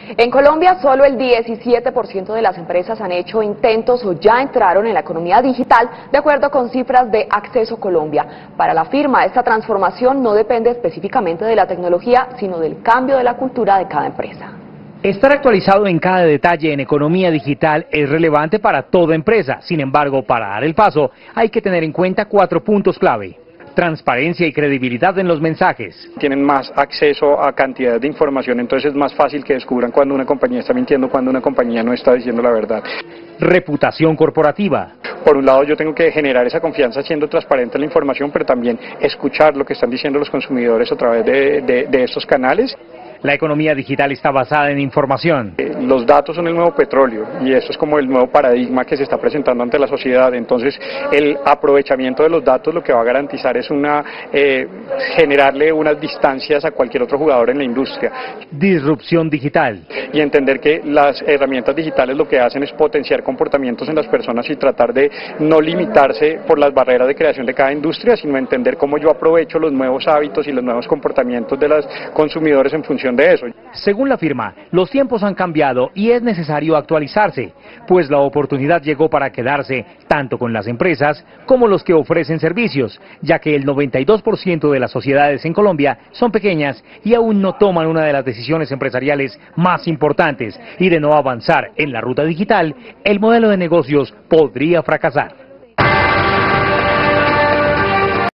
En Colombia, solo el 17% de las empresas han hecho intentos o ya entraron en la economía digital, de acuerdo con cifras de Acceso Colombia. Para la firma, esta transformación no depende específicamente de la tecnología, sino del cambio de la cultura de cada empresa. Estar actualizado en cada detalle en economía digital es relevante para toda empresa. Sin embargo, para dar el paso, hay que tener en cuenta 4 puntos clave. Transparencia y credibilidad en los mensajes. Tienen más acceso a cantidad de información, entonces es más fácil que descubran cuando una compañía está mintiendo, cuando una compañía no está diciendo la verdad. Reputación corporativa. Por un lado, yo tengo que generar esa confianza siendo transparente en la información, pero también escuchar lo que están diciendo los consumidores a través de estos canales. La economía digital está basada en información. Los datos son el nuevo petróleo y eso es como el nuevo paradigma que se está presentando ante la sociedad. Entonces, el aprovechamiento de los datos lo que va a garantizar es generarle unas distancias a cualquier otro jugador en la industria. Disrupción digital. Y entender que las herramientas digitales lo que hacen es potenciar comportamientos en las personas y tratar de no limitarse por las barreras de creación de cada industria, sino entender cómo yo aprovecho los nuevos hábitos y los nuevos comportamientos de los consumidores en función de eso. Según la firma, los tiempos han cambiado y es necesario actualizarse, pues la oportunidad llegó para quedarse tanto con las empresas como los que ofrecen servicios, ya que el 92% de las sociedades en Colombia son pequeñas y aún no toman una de las decisiones empresariales más importantes, y de no avanzar en la ruta digital, el modelo de negocios podría fracasar.